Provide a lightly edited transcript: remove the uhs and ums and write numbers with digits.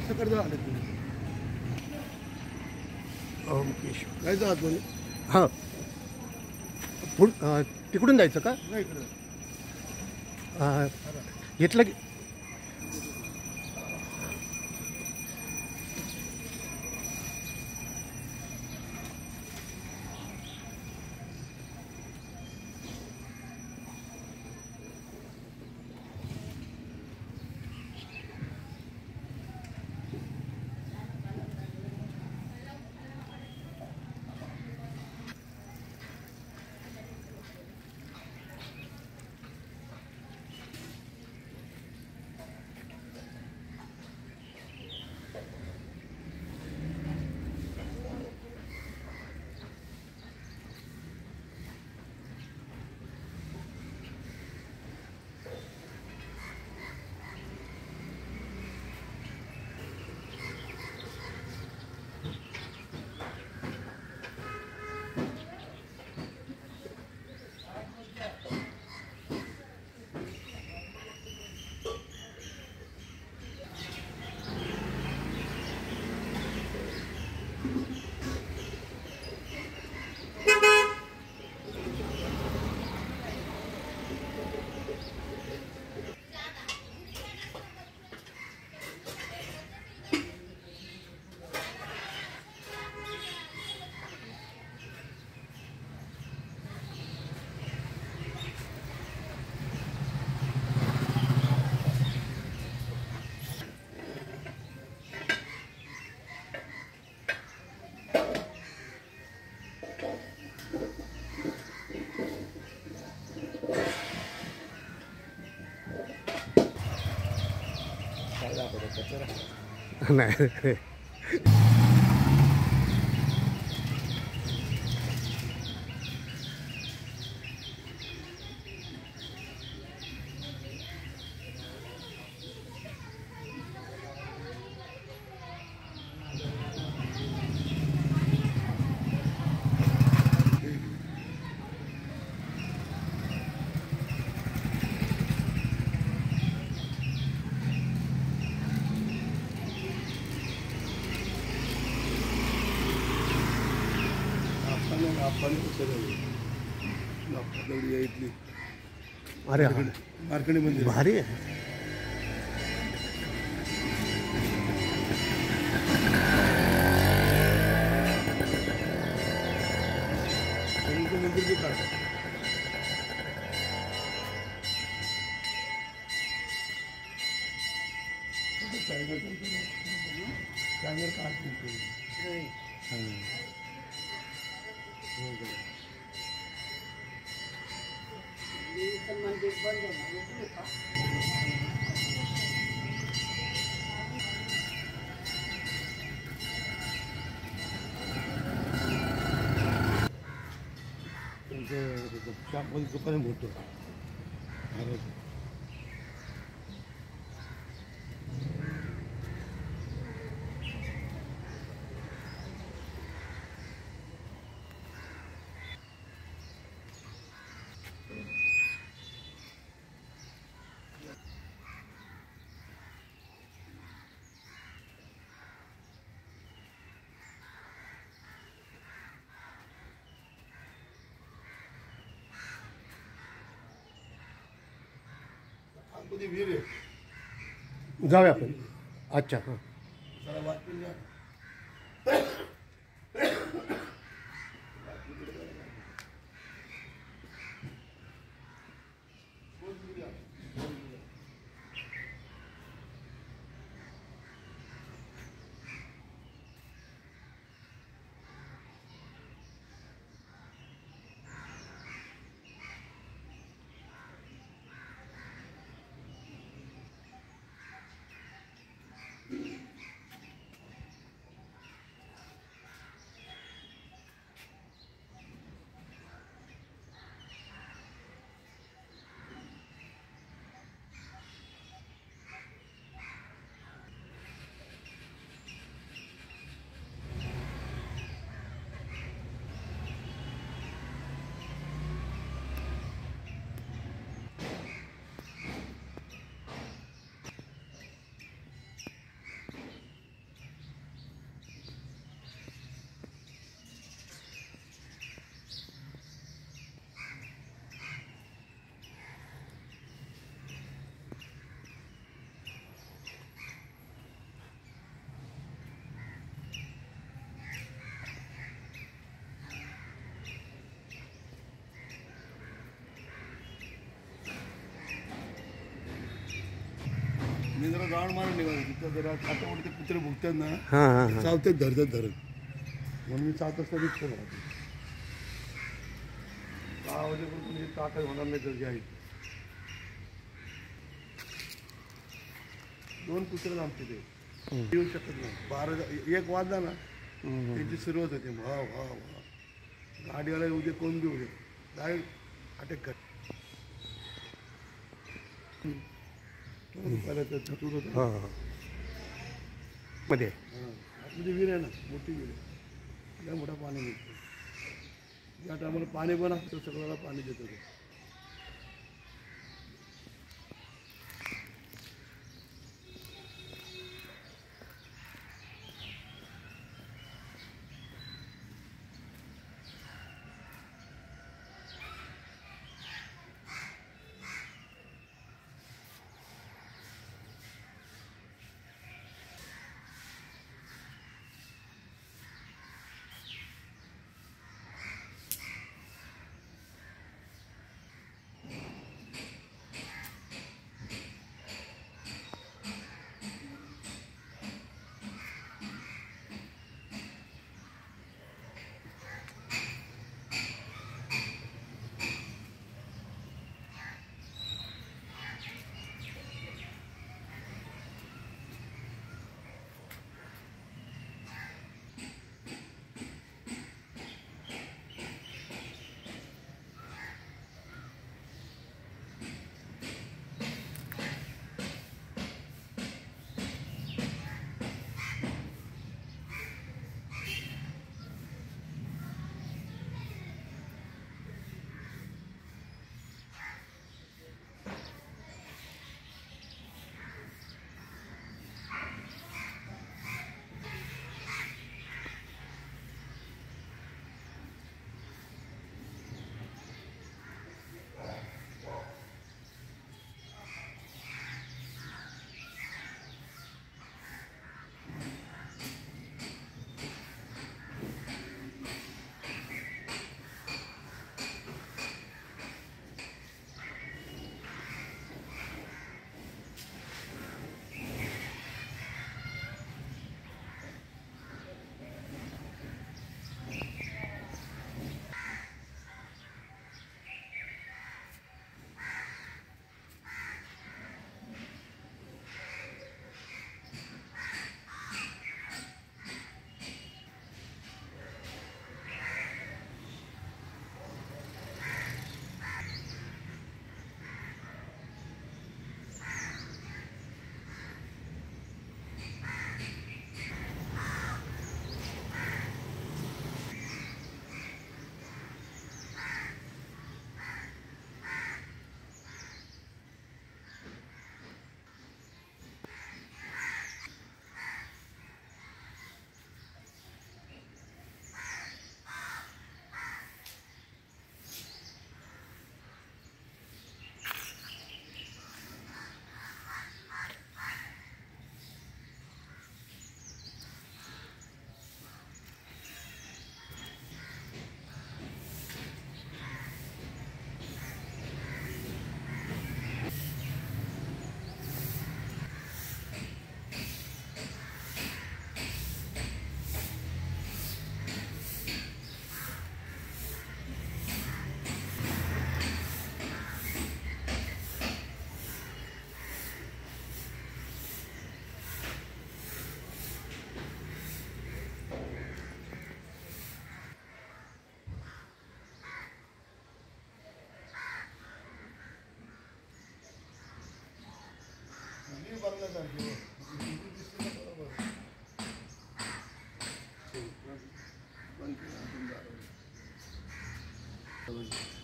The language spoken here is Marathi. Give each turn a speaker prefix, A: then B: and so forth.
A: सकाळचं आलं तुम्ही
B: ओके
A: काय जात म्हणे
B: हां तिकडून जायचं का
A: नाही इकडं
B: घेतलं की नाही
A: आपण इथली
B: अरे
A: मार्कंडे मंदिर
B: भारी आहे
A: मंदिर भी काढतात शॉपमध्ये दुकान मोठं
B: जाऊया आपण अच्छा हां
A: राऊंड मारून निघालो तिथं जरा आता उडते कुत्रे भुकतात ना
B: हां हां हां
A: चावतात धरत म्हणून मी चावत असता रिक्षा राहते 6 वाजेपर्यंत म्हणजे ताकद होणार नाही तर आहे 2 कुत्रे आमचे ते येऊ शकत नाही 12 1 वाजला ना त्यांची सुरुवात होते वा वा वा गाडीवाला येऊ दे कोण बी येऊ दे डायरेक्ट अटॅक कर पहिला तर थटून होतं
B: हां हां मध्ये
A: आतमध्ये विहीर आहे ना मोठी विहीर आहे लय मोठा पाणी मिळतं ज्या टायमाला पाणी पण असतं सगळ्याला पाणी देतो ते बरोबर